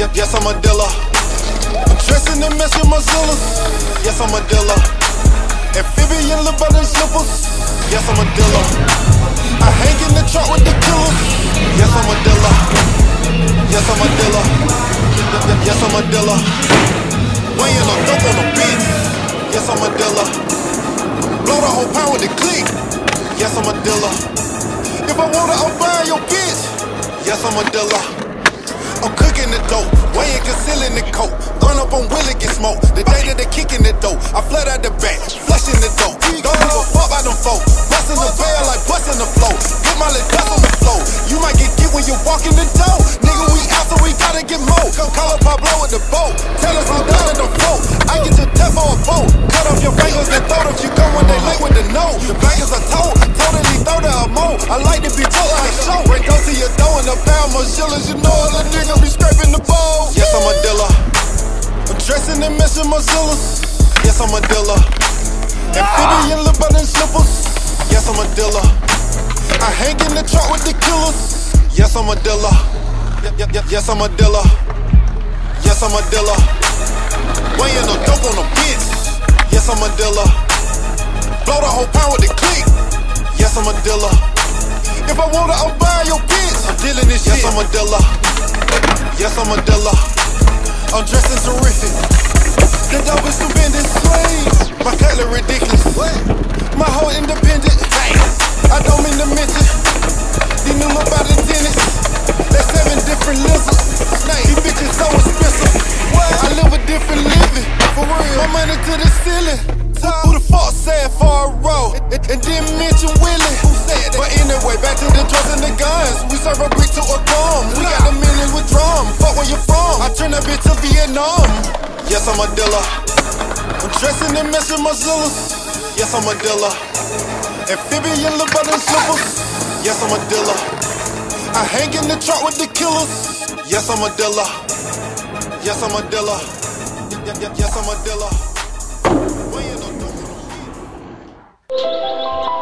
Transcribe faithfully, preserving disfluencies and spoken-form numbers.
Yes, I'm a dealer. I'm dressing and messing my Zillas. Yes, I'm a dealer. Amphibian Lebanon slippers. Yes, I'm a dealer. I hang in the truck with the killers. Yes, I'm a dealer. Yes, I'm a dealer. Yes, I'm a dealer. Weighing no dope on the beat. Yes, I'm a dealer. Blow the whole pound with the click. Yes, I'm a dealer. If I want it, I'll buy your bitch. Yes, I'm a dealer. I'm cooking the dope, weighing, concealing the coat. Run up on Willie, get smoked. The day that they kicking the dope, I flood out the back, flushing the dope. Don't give a fuck about them folk. Bustin' the bell like bustin' the flow. Get my little dust on the floor. You might get get when you walk in the door. Nigga, we out, so we gotta get more. Call up Pablo with the boat. Tell us I'm down in the float. I get your death for a boat. Cut off your fingers and throat if you come when they link with the no. The bangers are told, totally throw to a mo. I like to be told like a show. Break those to your door and a pound more shillers. You know all the niggas be scraping the bowl. Yes, I'm a dealer. I'm dressing and messing my Zillas. Yes, I'm a dealer. Amphibian Lebanon slippers. Yes, I'm a dealer. I hang in the truck with the killers. Yes, I'm a dealer. Yes, I'm a dealer. Yes, I'm a dealer. Weighing no dope on the bitch. Yes, I'm a dealer. Blow the whole pound with the click. Yes, I'm a dealer. If I want it, I'll buy your bitch. I'm dealing this shit. Yes, I'm a dealer. Yes, I'm a dealer. I'm dressing terrific. The dope is stupendous. My cutler ridiculous. My whole independent. I don't mean to mention these new little body tenants. There's seven different lizards. These bitches so expensive. I live a different living. For real. My money to the ceiling. Who the fuck said for a roll? And didn't mention Willie. Who said that? But anyway, back to the drugs and the guns. We serve a brick to a crumb. We got the millions with drum. Fuck where you from? I turn that bitch to Vietnam. Yes, I'm a dealer. I'm dressing and messing my Zillas. Yes, I'm a dealer. Amphibian Lebanon slippers. Yes, I'm a dealer. I hang in the truck with the killers. Yes, I'm a dealer. Yes, I'm a dealer. Yes, I'm a dealer.